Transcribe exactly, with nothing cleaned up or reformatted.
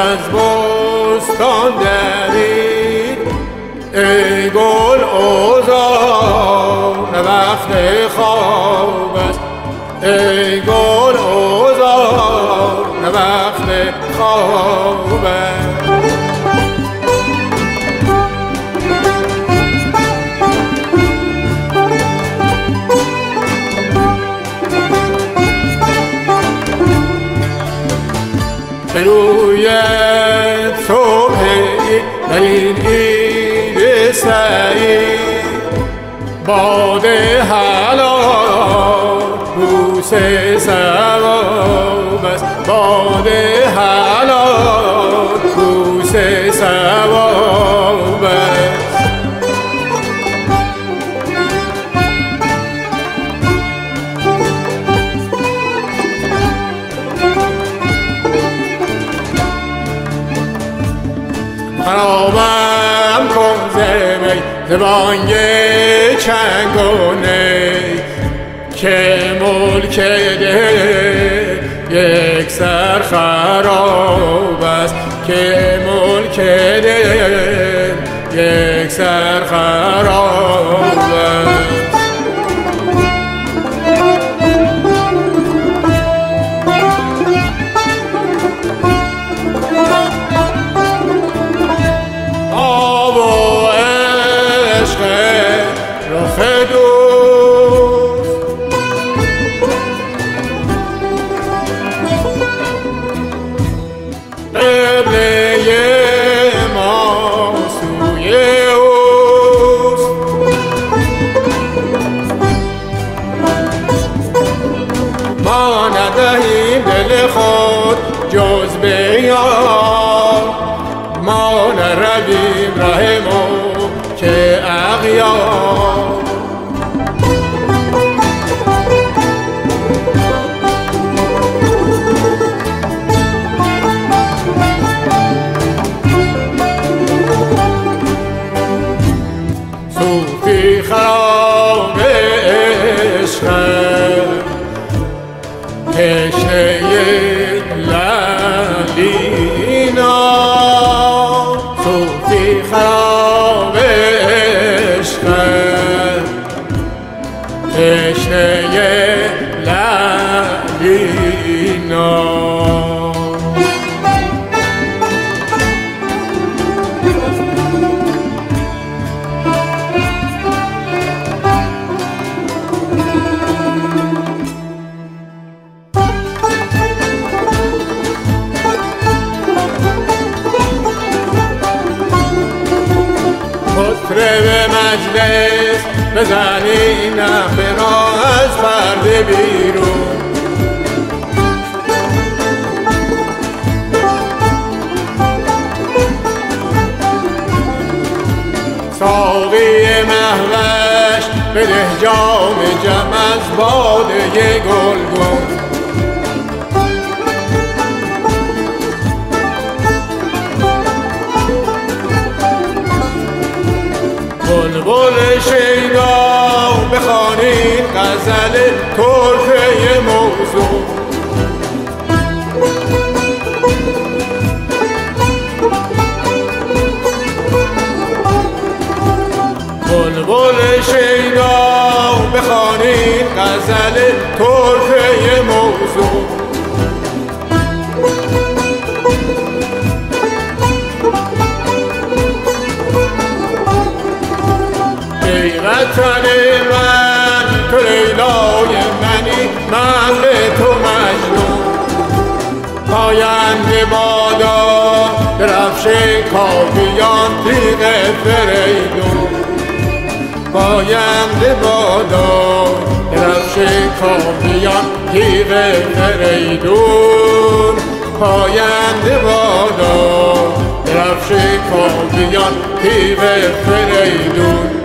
از بستان درید ای گل اوزان وقت خواب است ای گل اوزان وقت خواب است به روی صبح در این عید سعید باد حلال بوس ثواب است باد حلال بوس ثواب است خرابم کن زمی زبانگ چنگونه که ملک دل یک سر خراب است که ملک دل یک سر خراب است ما ندهیم دل خود جز به یار ما نرویم ره که اغیار صوفی خراب عشق تشنه لعلینا صوفی خراب عشق تشنه لعلینا به مجلس بزنی نخبه را از پرده بیرون ساقی مهوش بده جام جم از باده گلگون بلبل شیدا بخوانید غزل طرفه موزون بلبل شیدا بخوانید غزل طرفه موزون ای وطن من تو لیلای منی من به تو مجنون پاینده بادا درفش کاویان تیغ فریدون پاینده بادا درفش کاویان تیغ فریدون پاینده بادا درفش کاویان تیغ فریدون